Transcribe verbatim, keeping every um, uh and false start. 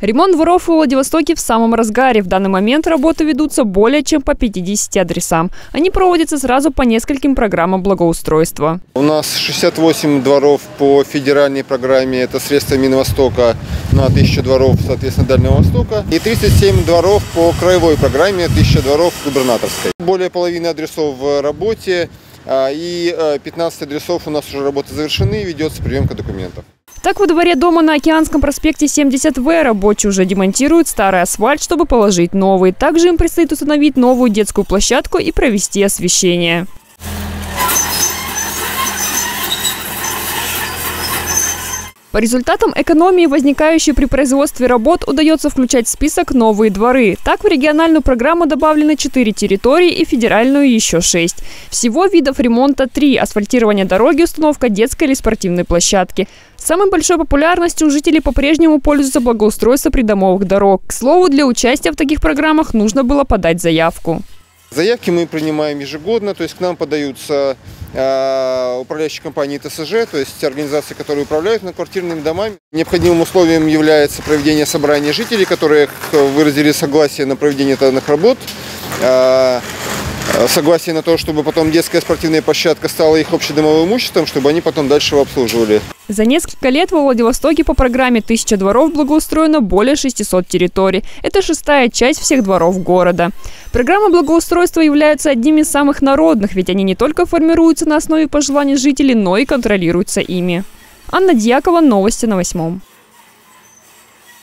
Ремонт дворов в Владивостоке в самом разгаре. В данный момент работы ведутся более чем по пятидесяти адресам. Они проводятся сразу по нескольким программам благоустройства. У нас шестьдесят восемь дворов по федеральной программе, это средства Минвостока на тысячу дворов, соответственно, Дальнего Востока. И тридцать семь дворов по краевой программе, тысяча дворов губернаторской. Более половины адресов в работе и пятнадцать адресов у нас уже работы завершены, ведется приемка документов. Так, во дворе дома на Океанском проспекте семьдесят вэ рабочие уже демонтируют старый асфальт, чтобы положить новый. Также им предстоит установить новую детскую площадку и провести освещение. По результатам экономии, возникающей при производстве работ, удается включать в список новые дворы. Так, в региональную программу добавлены четыре территории и федеральную еще шесть. Всего видов ремонта три – асфальтирование дороги, установка детской или спортивной площадки. Самой большой популярностью у жителей по-прежнему пользуется благоустройство придомовых дорог. К слову, для участия в таких программах нужно было подать заявку. Заявки мы принимаем ежегодно, то есть к нам подаются э, управляющие компании тэ эс жэ, то есть организации, которые управляют многоквартирными домами. Необходимым условием является проведение собрания жителей, которые выразили согласие на проведение данных работ. Э, согласие на то, чтобы потом детская спортивная площадка стала их общедомовым имуществом, чтобы они потом дальше его обслуживали. За несколько лет во Владивостоке по программе «Тысяча дворов» благоустроено более шестисот территорий. Это шестая часть всех дворов города. Программы благоустройства являются одними из самых народных, ведь они не только формируются на основе пожеланий жителей, но и контролируются ими. Анна Дьякова, новости на восьмом.